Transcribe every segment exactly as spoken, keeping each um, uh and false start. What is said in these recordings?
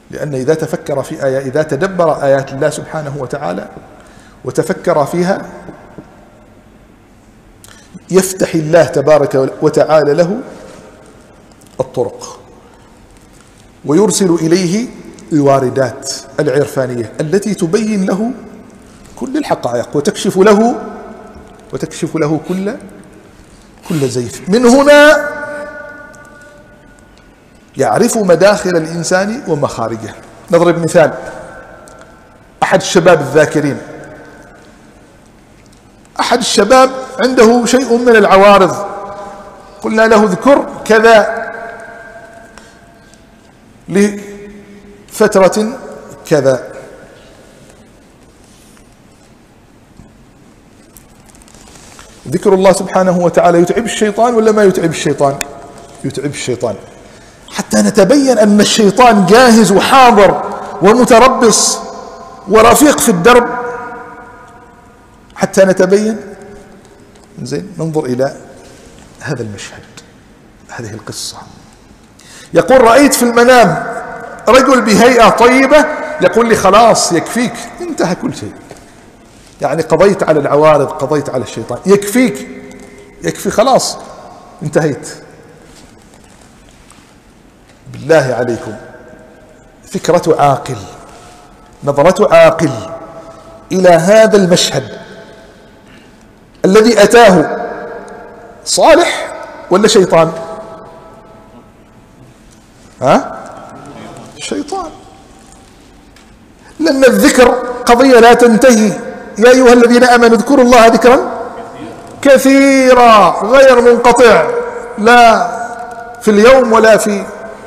لأن إذا تفكر في آية إذا تدبر آيات الله سبحانه وتعالى وتفكر فيها يفتح الله تبارك وتعالى له الطرق ويرسل إليه الواردات العرفانية التي تبين له كل الحقائق وتكشف له وتكشف له كل كل زيف. من هنا يعرف مداخل الإنسان ومخارجه. نضرب مثال: أحد الشباب الذاكرين، أحد الشباب عنده شيء من العوارض، قلنا له اذكر كذا لفترة كذا، ذكر الله سبحانه وتعالى يتعب الشيطان ولا ما يتعب الشيطان؟ يتعب الشيطان، حتى نتبين أن الشيطان جاهز وحاضر ومتربص ورفيق في الدرب، حتى نتبين. زين، ننظر إلى هذا المشهد، هذه القصة. يقول: رأيت في المنام رجل بهيئة طيبة، يقول لي خلاص يكفيك، انتهى كل شيء، يعني قضيت على العوارض، قضيت على الشيطان، يكفيك، يكفي، خلاص انتهيت. بالله عليكم، فكرة عاقل، نظرة عاقل إلى هذا المشهد الذي أتاه صالح ولا شيطان؟ ها؟ شيطان، لأن الذكر قضية لا تنتهي. يا أيها الذين آمنوا اذكروا الله ذكرا كثيرا غير منقطع، لا في اليوم ولا في،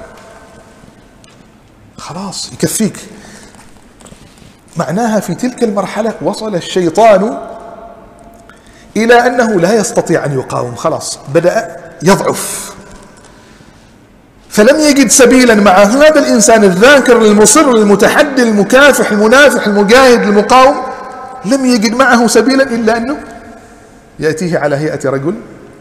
خلاص يكفيك. معناها في تلك المرحلة وصل الشيطان إلى أنه لا يستطيع أن يقاوم، خلاص بدأ يضعف، فلم يجد سبيلا مع هذا الإنسان الذاكر المصر المتحدي المكافح المنافح المجاهد المقاوم، لم يجد معه سبيلا إلا أنه يأتيه على هيئة رجل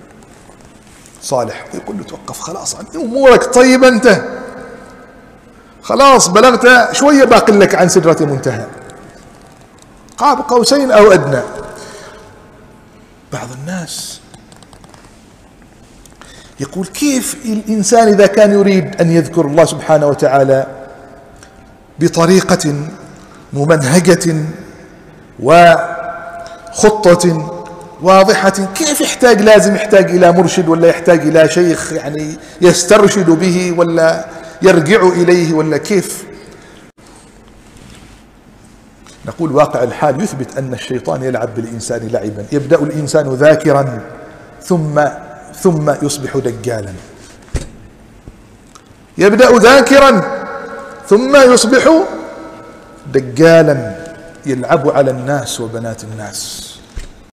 صالح ويقول له: توقف، خلاص عن أمورك طيبة، أنت خلاص بلغت، شوية باقي لك عن سدرة منتهى، قاب قوسين أو أدنى. بعض الناس يقول: كيف الإنسان إذا كان يريد أن يذكر الله سبحانه وتعالى بطريقة ممنهجة وخطة واضحة، كيف يحتاج، لازم يحتاج إلى مرشد ولا يحتاج إلى شيخ يعني يسترشد به ولا يرجع إليه ولا كيف؟ نقول: واقع الحال يثبت أن الشيطان يلعب بالإنسان لعبا. يبدأ الإنسان ذاكرا ثم ثم يصبح دجالا، يبدأ ذاكرا ثم يصبح دجالا، يلعب على الناس وبنات الناس.